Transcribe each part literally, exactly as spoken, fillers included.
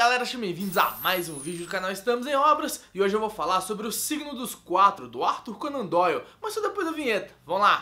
galera, sejam bem-vindos a mais um vídeo do canal Estamos em Obras. E hoje eu vou falar sobre o Signo dos Quatro, do Arthur Conan Doyle, mas só depois da vinheta. Vamos lá!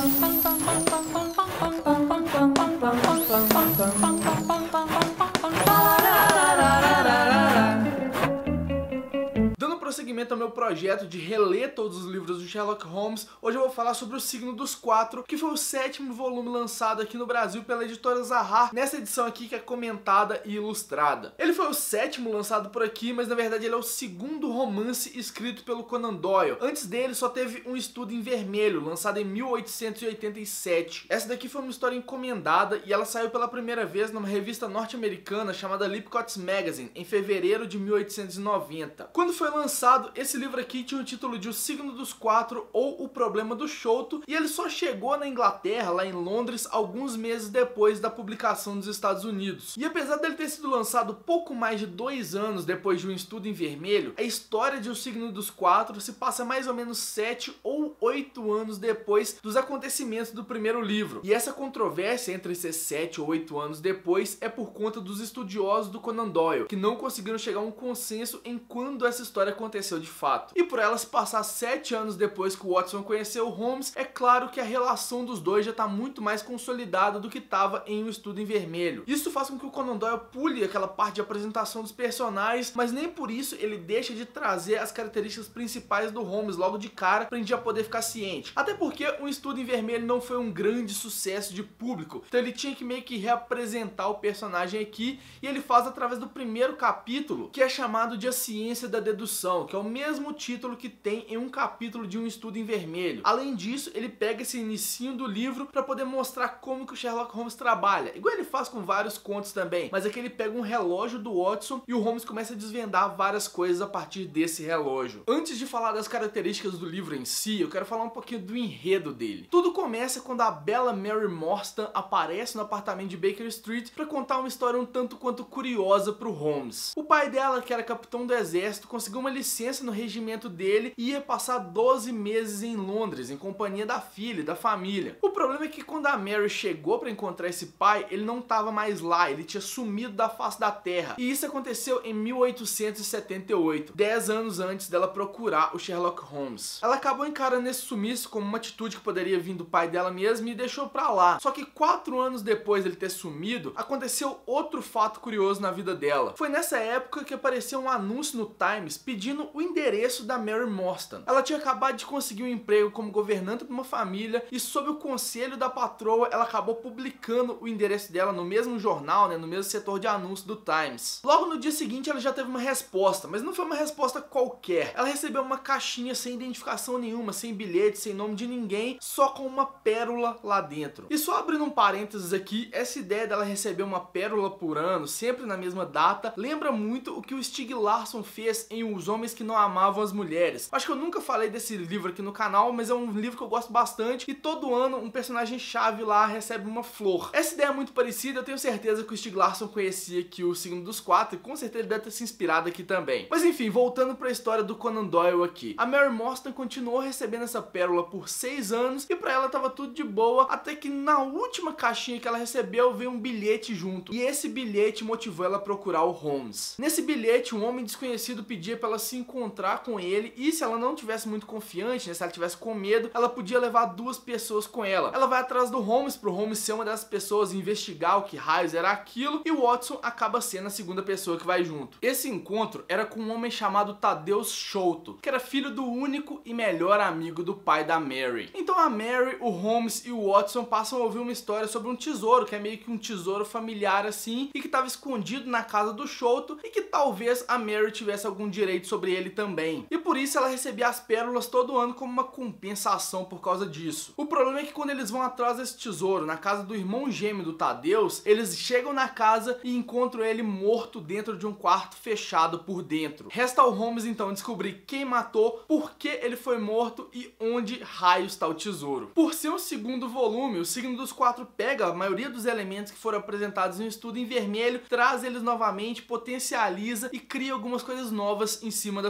Prosseguimento ao meu projeto de reler todos os livros do Sherlock Holmes, hoje eu vou falar sobre o Signo dos Quatro, que foi o sétimo volume lançado aqui no Brasil pela editora Zahar, nessa edição aqui que é comentada e ilustrada. Ele foi o sétimo lançado por aqui, mas na verdade ele é o segundo romance escrito pelo Conan Doyle. Antes dele só teve Um Estudo em Vermelho, lançado em mil oitocentos e oitenta e sete. Essa daqui foi uma história encomendada e ela saiu pela primeira vez numa revista norte-americana chamada Lipcott's Magazine, em fevereiro de mil oitocentos e noventa. Quando foi lançado esse livro aqui tinha o título de O Signo dos Quatro ou O Problema do Chouto, e ele só chegou na Inglaterra, lá em Londres, alguns meses depois da publicação nos Estados Unidos. E apesar dele ter sido lançado pouco mais de dois anos depois de Um Estudo em Vermelho, a história de O Signo dos Quatro se passa mais ou menos sete ou oito anos depois dos acontecimentos do primeiro livro. E essa controvérsia entre esses sete ou oito anos depois é por conta dos estudiosos do Conan Doyle, que não conseguiram chegar a um consenso em quando essa história aconteceu aconteceu de fato. E por ela se passar sete anos depois que o Watson conheceu o Holmes, é claro que a relação dos dois já está muito mais consolidada do que estava em Um Estudo em Vermelho. Isso faz com que o Conan Doyle pule aquela parte de apresentação dos personagens, mas nem por isso ele deixa de trazer as características principais do Holmes logo de cara pra gente já poder ficar ciente. Até porque Um Estudo em Vermelho não foi um grande sucesso de público, então ele tinha que meio que reapresentar o personagem aqui, e ele faz através do primeiro capítulo, que é chamado de A Ciência da Dedução, que é o mesmo título que tem em um capítulo de Um Estudo em Vermelho. Além disso, ele pega esse inicinho do livro para poder mostrar como que o Sherlock Holmes trabalha, igual ele faz com vários contos também, mas aqui ele pega um relógio do Watson e o Holmes começa a desvendar várias coisas a partir desse relógio. Antes de falar das características do livro em si, eu quero falar um pouquinho do enredo dele. Tudo começa quando a bela Mary Morstan aparece no apartamento de Baker Street para contar uma história um tanto quanto curiosa pro Holmes. O pai dela, que era capitão do exército, conseguiu uma licença no regimento dele e ia passar doze meses em Londres, em companhia da filha e da família. O problema é que quando a Mary chegou para encontrar esse pai, ele não estava mais lá, ele tinha sumido da face da terra. E isso aconteceu em mil oitocentos e setenta e oito, dez anos antes dela procurar o Sherlock Holmes. Ela acabou encarando esse sumiço como uma atitude que poderia vir do pai dela mesma e deixou pra lá. Só que quatro anos depois dele ter sumido, aconteceu outro fato curioso na vida dela. Foi nessa época que apareceu um anúncio no Times pedindo o endereço da Mary Morstan. Ela tinha acabado de conseguir um emprego como governanta de uma família e, sob o conselho da patroa, ela acabou publicando o endereço dela no mesmo jornal, né, no mesmo setor de anúncio do Times. Logo no dia seguinte ela já teve uma resposta, mas não foi uma resposta qualquer. Ela recebeu uma caixinha sem identificação nenhuma, sem bilhete, sem nome de ninguém, só com uma pérola lá dentro. E só abrindo um parênteses aqui, essa ideia dela receber uma pérola por ano, sempre na mesma data, lembra muito o que o Stieg Larsson fez em Os Homens que Não Amavam as Mulheres. Acho que eu nunca falei desse livro aqui no canal, mas é um livro que eu gosto bastante, e todo ano um personagem chave lá recebe uma flor. Essa ideia é muito parecida, eu tenho certeza que o Stieg Larsson conhecia aqui o Signo dos Quatro, e com certeza ele deve ter se inspirado aqui também. Mas enfim, voltando para a história do Conan Doyle aqui. A Mary Morstan continuou recebendo essa pérola por seis anos, e pra ela tava tudo de boa, até que na última caixinha que ela recebeu veio um bilhete junto, e esse bilhete motivou ela a procurar o Holmes. Nesse bilhete, um homem desconhecido pedia pra ela se encontrar com ele, e se ela não tivesse muito confiante, né, se ela tivesse com medo, ela podia levar duas pessoas com ela. Ela vai atrás do Holmes, pro Holmes ser uma dessas pessoas e investigar o que raios era aquilo, e o Watson acaba sendo a segunda pessoa que vai junto. Esse encontro era com um homem chamado Tadeusz Chouto, que era filho do único e melhor amigo do pai da Mary. Então a Mary, o Holmes e o Watson passam a ouvir uma história sobre um tesouro, que é meio que um tesouro familiar assim, e que estava escondido na casa do Chouto, e que talvez a Mary tivesse algum direito sobre ele também. E por isso ela recebia as pérolas todo ano como uma compensação por causa disso. O problema é que quando eles vão atrás desse tesouro, na casa do irmão gêmeo do Tadeusz, eles chegam na casa e encontram ele morto dentro de um quarto fechado por dentro. Resta ao Holmes então descobrir quem matou, por que ele foi morto e onde raios está o tesouro. Por ser um segundo volume, o Signo dos Quatro pega a maioria dos elementos que foram apresentados em Um Estudo em Vermelho, traz eles novamente, potencializa e cria algumas coisas novas em cima da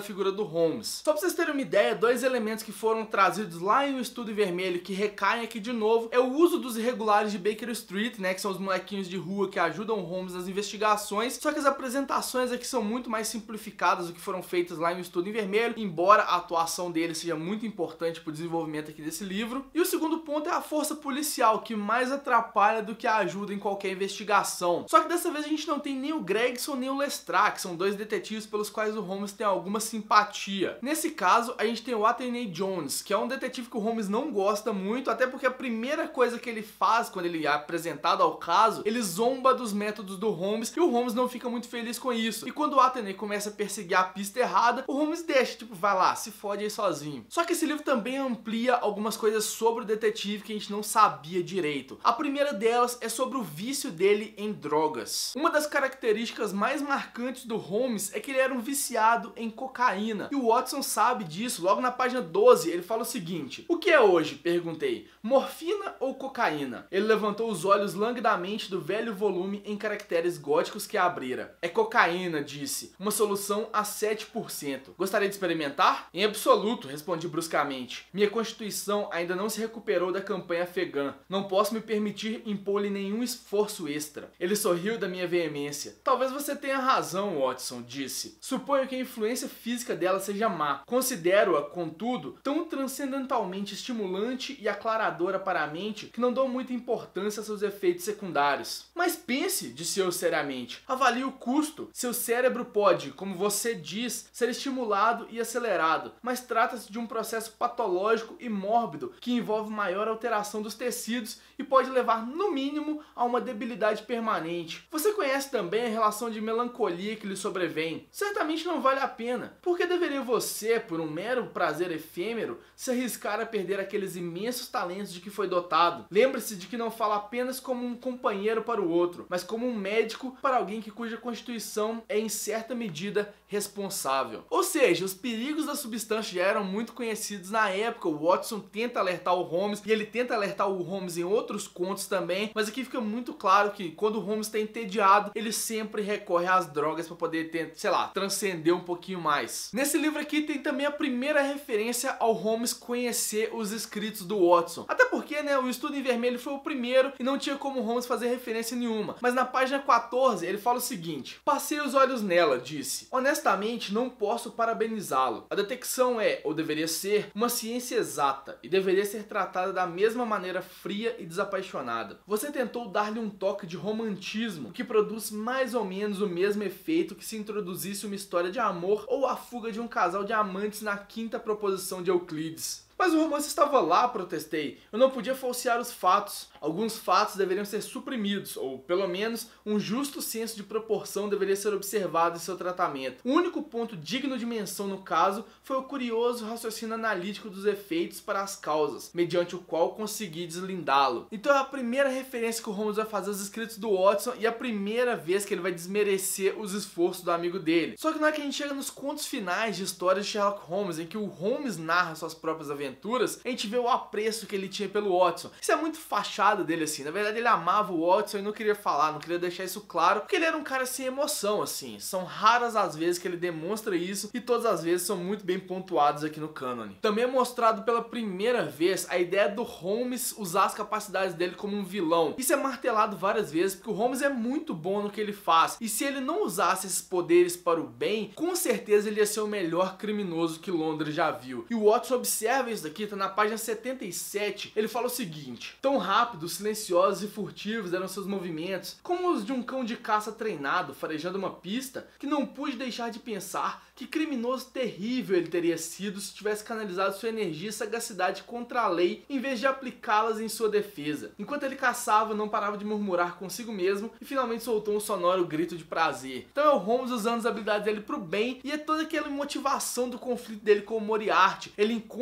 figura do Holmes. Só pra vocês terem uma ideia, dois elementos que foram trazidos lá em O Estudo em Vermelho que recaem aqui de novo é o uso dos irregulares de Baker Street, né, que são os molequinhos de rua que ajudam o Holmes nas investigações, só que as apresentações aqui são muito mais simplificadas do que foram feitas lá em O Estudo em Vermelho, embora a atuação dele seja muito importante pro desenvolvimento aqui desse livro. E o segundo ponto é a força policial, que mais atrapalha do que ajuda em qualquer investigação. Só que dessa vez a gente não tem nem o Gregson nem o Lestrade, que são dois detetives pelos quais o Holmes tem alguma simpatia. Nesse caso, a gente tem o Anthony Jones, que é um detetive que o Holmes não gosta muito, até porque a primeira coisa que ele faz quando ele é apresentado ao caso, ele zomba dos métodos do Holmes e o Holmes não fica muito feliz com isso. E quando o Anthony começa a perseguir a pista errada, o Holmes deixa, tipo, vai lá, se fode aí sozinho. Só que esse livro também amplia algumas coisas sobre o detetive que a gente não sabia direito. A primeira delas é sobre o vício dele em drogas. Uma das características mais marcantes do Holmes é que ele era um viciado em cocaína. E o Watson sabe disso. Logo na página doze, ele fala o seguinte: "O que é hoje?", perguntei. "Morfina ou cocaína?" Ele levantou os olhos languidamente do velho volume em caracteres góticos que abrira. "É cocaína", disse. "Uma solução a sete por cento. Gostaria de experimentar?" "Em absoluto", respondi bruscamente. "Minha constituição ainda não se recuperou da campanha afegã. Não posso me permitir impor-lhe nenhum esforço extra." Ele sorriu da minha veemência. "Talvez você tenha razão, Watson", disse. "Suponho que a influência física dela seja má. Considero-a, contudo, tão transcendentalmente estimulante e aclaradora para a mente que não dou muita importância a seus efeitos secundários." "Mas pense", disse eu seriamente. "Avalie o custo. Seu cérebro pode, como você diz, ser estimulado e acelerado, mas trata-se de um processo patológico e mórbido que envolve maior alteração dos tecidos e pode levar, no mínimo, a uma debilidade permanente. Você conhece também a relação de melancolia que lhe sobrevém. Certamente não vale a pena. Por que deveria você, por um mero prazer efêmero, se arriscar a perder aqueles imensos talentos de que foi dotado? Lembre-se de que não fala apenas como um companheiro para o outro, mas como um médico para alguém que cuja constituição é em certa medida responsável." Ou seja, os perigos da substância já eram muito conhecidos na época. O Watson tenta alertar o Holmes e ele tenta alertar o Holmes em outros contos também, mas aqui fica muito claro que quando o Holmes está entediado, ele sempre recorre às drogas para poder ter, sei lá, transcender um pouquinho mais. Nesse livro aqui tem também a primeira referência ao Holmes conhecer os escritos do Watson. Até porque, né, o Estudo em Vermelho foi o primeiro e não tinha como o Holmes fazer referência nenhuma. Mas na página quatorze ele fala o seguinte: "Passei os olhos nela", disse. "Honestamente, não posso parabenizá-lo. A detecção é, ou deveria ser, uma ciência exata e deveria ser tratada da mesma maneira fria e desapaixonada. Você tentou dar-lhe um toque de romantismo, que produz mais ou menos o mesmo efeito que se introduzisse uma história de amor ou a fuga de um casal de amantes na quinta proposição de Euclides." "Mas o romance estava lá", protestei. "Eu não podia falsear os fatos. Alguns fatos deveriam ser suprimidos, ou, pelo menos, um justo senso de proporção deveria ser observado em seu tratamento. O único ponto digno de menção no caso foi o curioso raciocínio analítico dos efeitos para as causas, mediante o qual consegui deslindá-lo." Então é a primeira referência que o Holmes vai fazer aos escritos do Watson e a primeira vez que ele vai desmerecer os esforços do amigo dele. Só que na hora que a gente chega nos contos finais de histórias de Sherlock Holmes, em que o Holmes narra suas próprias aventuras, a gente vê o apreço que ele tinha pelo Watson. Isso é muito fachada dele, assim. Na verdade, ele amava o Watson e não queria falar, não queria deixar isso claro, porque ele era um cara sem emoção, assim. São raras as vezes que ele demonstra isso e todas as vezes são muito bem pontuadas aqui no cânone. Também é mostrado pela primeira vez a ideia do Holmes usar as capacidades dele como um vilão. Isso é martelado várias vezes, porque o Holmes é muito bom no que ele faz, e se ele não usasse esses poderes para o bem, com certeza ele ia ser o melhor criminoso que Londres já viu. E o Watson observa isso daqui, tá na página setenta e sete, ele fala o seguinte: "Tão rápidos, silenciosos e furtivos eram seus movimentos, como os de um cão de caça treinado, farejando uma pista, que não pude deixar de pensar que criminoso terrível ele teria sido se tivesse canalizado sua energia e sagacidade contra a lei, em vez de aplicá-las em sua defesa." Enquanto ele caçava, não parava de murmurar consigo mesmo e finalmente soltou um sonoro grito de prazer. Então é o Holmes usando as habilidades dele pro bem, e é toda aquela motivação do conflito dele com o Moriarty. Ele encontra uma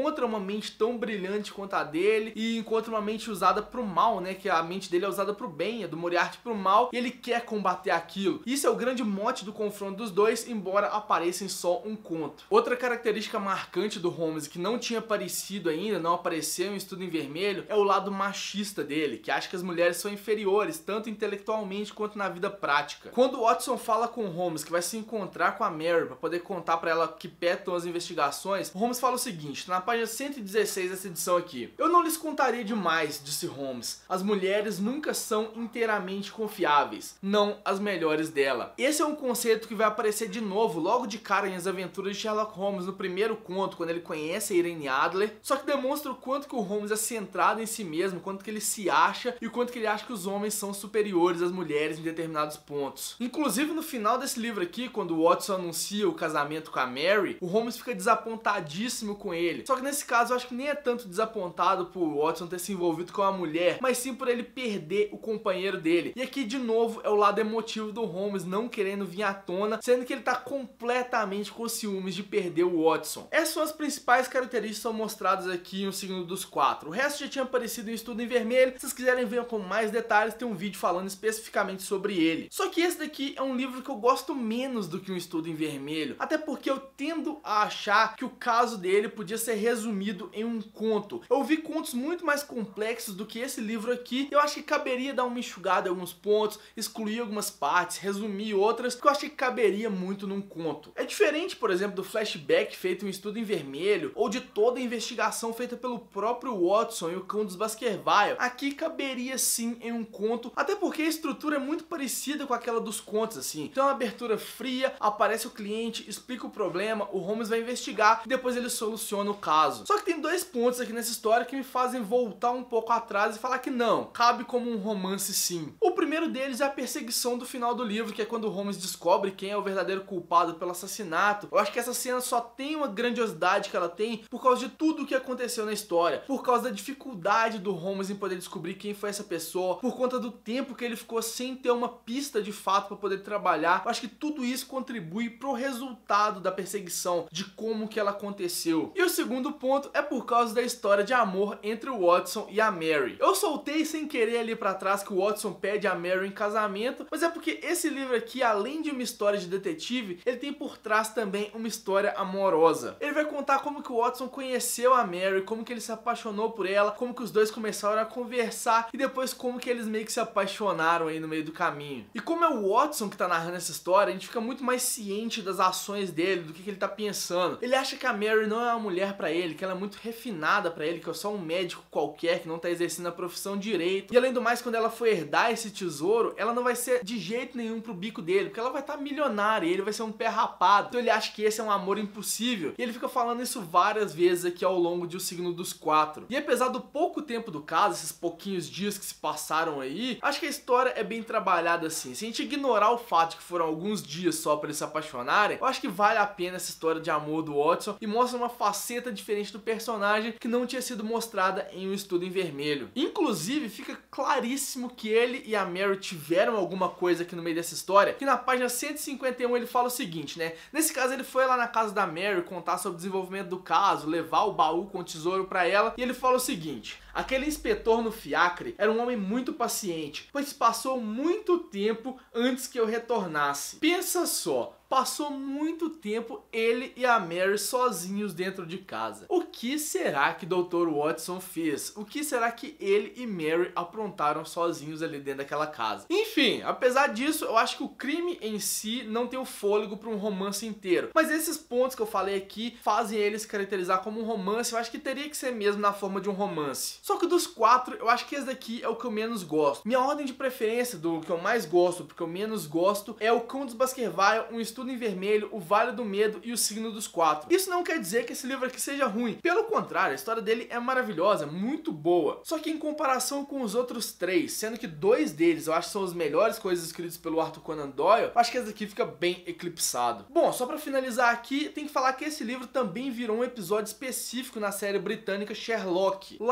mente tão brilhante quanto a dele e encontra uma mente usada pro mal, né, que a mente dele é usada pro bem, é do Moriarty pro mal, e ele quer combater aquilo. Isso é o grande mote do confronto dos dois, embora apareça em só um conto. Outra característica marcante do Holmes, que não tinha aparecido ainda, não apareceu em Estudo em Vermelho, é o lado machista dele, que acha que as mulheres são inferiores, tanto intelectualmente quanto na vida prática. Quando Watson fala com Holmes que vai se encontrar com a Mary para poder contar para ela que pé estão as investigações, Holmes fala o seguinte, na página cento e dezesseis dessa edição aqui: "Eu não lhes contaria demais", disse Holmes. "As mulheres nunca são inteiramente confiáveis, não as melhores dela." Esse é um conceito que vai aparecer de novo logo de cara em As Aventuras de Sherlock Holmes, no primeiro conto, quando ele conhece a Irene Adler, só que demonstra o quanto que o Holmes é centrado em si mesmo, quanto que ele se acha e o quanto que ele acha que os homens são superiores às mulheres em determinados pontos. Inclusive no final desse livro aqui, quando o Watson anuncia o casamento com a Mary, o Holmes fica desapontadíssimo com ele. Só que nesse caso eu acho que nem é tanto desapontado por Watson ter se envolvido com a mulher, mas sim por ele perder o companheiro dele. E aqui de novo é o lado emotivo do Holmes não querendo vir à tona, sendo que ele tá completamente com ciúmes de perder o Watson. Essas são as principais características que são mostradas aqui em O Signo dos Quatro. O resto já tinha aparecido em Estudo em Vermelho. Se vocês quiserem ver com mais detalhes, tem um vídeo falando especificamente sobre ele. Só que esse daqui é um livro que eu gosto menos do que Um Estudo em Vermelho, até porque eu tendo a achar que o caso dele podia ser resumido em um conto. Eu vi contos muito mais complexos do que esse livro aqui. Eu acho que caberia dar uma enxugada em alguns pontos, excluir algumas partes, resumir outras, que eu acho que caberia muito num conto. É diferente, por exemplo, do flashback feito em Um Estudo em Vermelho, ou de toda a investigação feita pelo próprio Watson e o Cão dos Baskerville. Aqui caberia sim em um conto, até porque a estrutura é muito parecida com aquela dos contos, assim. Então é uma abertura fria, aparece o cliente, explica o problema, o Holmes vai investigar e depois ele soluciona o caso. Só que tem dois pontos aqui nessa história que me fazem voltar um pouco atrás e falar que não, cabe como um romance sim. O primeiro deles é a perseguição do final do livro, que é quando o Holmes descobre quem é o verdadeiro culpado pelo assassinato. Eu acho que essa cena só tem uma grandiosidade que ela tem por causa de tudo o que aconteceu na história, por causa da dificuldade do Holmes em poder descobrir quem foi essa pessoa, por conta do tempo que ele ficou sem ter uma pista de fato para poder trabalhar. Eu acho que tudo isso contribui pro resultado da perseguição, de como que ela aconteceu. E o segundo ponto é por causa da história de amor entre o Watson e a Mary. Eu soltei sem querer ali pra trás que o Watson pede a Mary em casamento, mas é porque esse livro aqui, além de uma história de detetive, ele tem por trás também uma história amorosa. Ele vai contar como que o Watson conheceu a Mary, como que ele se apaixonou por ela, como que os dois começaram a conversar e depois como que eles meio que se apaixonaram aí no meio do caminho. E como é o Watson que tá narrando essa história, a gente fica muito mais ciente das ações dele, do que, que ele tá pensando. Ele acha que a Mary não é uma mulher pra ele, que ela é muito refinada pra ele, que é só um médico qualquer que não tá exercendo a profissão direito. E além do mais, quando ela for herdar esse tesouro, ela não vai ser de jeito nenhum pro bico dele, porque ela vai estar tá milionária e ele vai ser um pé rapado. Então ele acha que esse é um amor impossível. E ele fica falando isso várias vezes aqui ao longo de O Signo dos Quatro. E apesar do pouco tempo do caso, esses pouquinhos dias que se passaram aí, acho que a história é bem trabalhada assim. Se a gente ignorar o fato de que foram alguns dias só pra eles se apaixonarem, eu acho que vale a pena essa história de amor do Watson e mostra uma faceta diferente do personagem que não tinha sido mostrada em Um Estudo em Vermelho. Inclusive, fica claríssimo que ele e a Mary tiveram alguma coisa aqui no meio dessa história, que na página cento e cinquenta e um ele fala o seguinte, né? Nesse caso ele foi lá na casa da Mary contar sobre o desenvolvimento do caso, levar o baú com o tesouro pra ela, e ele fala o seguinte: aquele inspetor no fiacre era um homem muito paciente, pois passou muito tempo antes que eu retornasse. Pensa só, passou muito tempo ele e a Mary sozinhos dentro de casa. O que será que doutor Watson fez? O que será que ele e Mary aprontaram sozinhos ali dentro daquela casa? Enfim, apesar disso, eu acho que o crime em si não tem o fôlego para um romance inteiro. Mas esses pontos que eu falei aqui fazem ele se caracterizar como um romance. Eu acho que teria que ser mesmo na forma de um romance. Só que dos quatro, eu acho que esse daqui é o que eu menos gosto. Minha ordem de preferência do que eu mais gosto porque eu menos gosto é o Cão dos Baskerville, Um Estudo em Vermelho, O Vale do Medo e O Signo dos Quatro. Isso não quer dizer que esse livro aqui seja ruim. Pelo contrário, a história dele é maravilhosa, muito boa. Só que em comparação com os outros três, sendo que dois deles eu acho que são as melhores coisas escritas pelo Arthur Conan Doyle, eu acho que esse aqui fica bem eclipsado. Bom, só pra finalizar aqui, tem que falar que esse livro também virou um episódio específico na série britânica Sherlock. Lá ele ganhou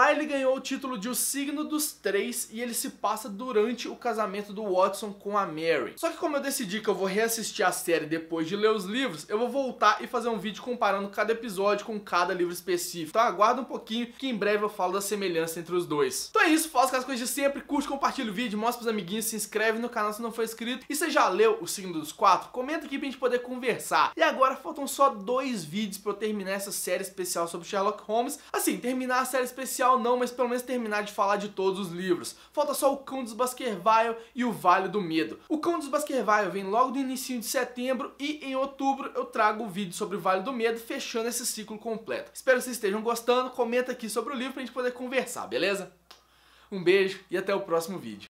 ganhou o título de O Signo dos Três e ele se passa durante o casamento do Watson com a Mary. Só que como eu decidi que eu vou reassistir a série depois de ler os livros, eu vou voltar e fazer um vídeo comparando cada episódio com cada livro específico. Então aguarda um pouquinho que em breve eu falo da semelhança entre os dois. Então é isso, faça as coisas de sempre, curte, compartilha o vídeo, mostra pros amiguinhos, se inscreve no canal se não for inscrito. E você já leu O Signo dos Quatro? Comenta aqui pra gente poder conversar. E agora faltam só dois vídeos pra eu terminar essa série especial sobre Sherlock Holmes. Assim, terminar a série especial não, mas pelo menos terminar de falar de todos os livros. Falta só o Conde dos Baskerville e o Vale do Medo. O Conde dos Baskerville vem logo no início de setembro e em outubro eu trago o vídeo sobre o Vale do Medo, fechando esse ciclo completo. Espero que vocês estejam gostando, comenta aqui sobre o livro pra gente poder conversar, beleza? Um beijo e até o próximo vídeo.